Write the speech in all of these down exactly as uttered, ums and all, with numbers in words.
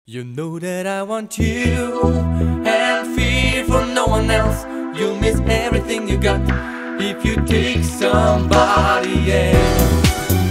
You know that I want you and fear for no one else. You'll miss everything you got if you take somebody else.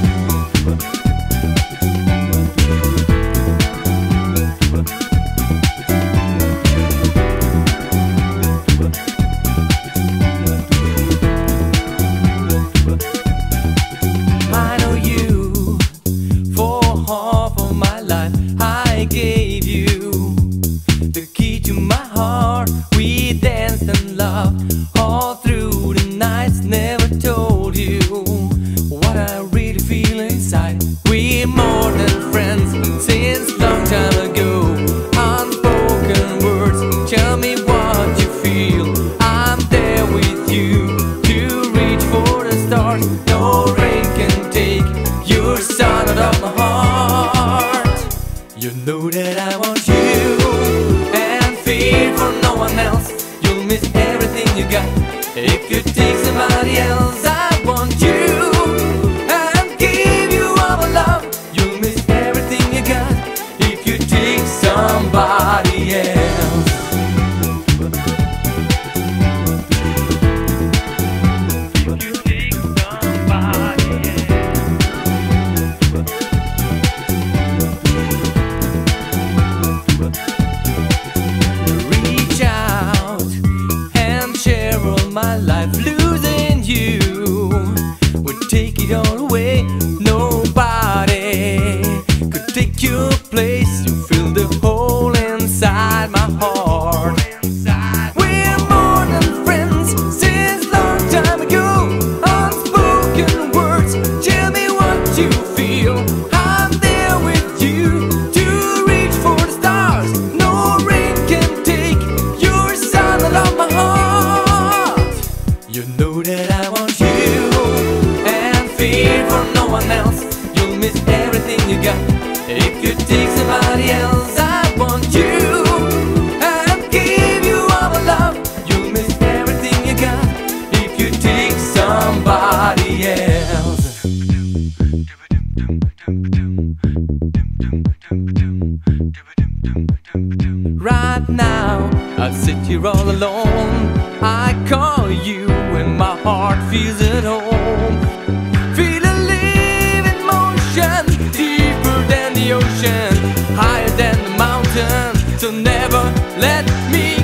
I know you for half of my life. I gave you the key to my heart. We danced and loved all through the nights. Never told you what I really feel inside. We're more than friends since long time ago. Unspoken words, tell me what you feel. I'm there with you to reach for the stars. No rain can take your sun out of my heart. You know that I want you and fear for no one else. You'll miss everything you got if you take somebody else. I want you and give you all my love. You'll miss everything you got if you take somebody else. If you take somebody reach out and share all my life. Losing you would take it all away. Nobody could take your place. You fill the hole inside my heart. We're more than friends since long time ago. Unspoken words, tell me what you feel. I'm there with you to reach for the stars. No rain can take your sun out of my heart. You know that I want you and fear for no one else. You'll miss everything you got if you take somebody else. I want you and give you all my love. You'll miss everything you got if you take somebody else. Right now, I sit here all alone. I call you when my heart feels at home. Feel a living motion, deeper than the ocean, higher than the mountain. So never let me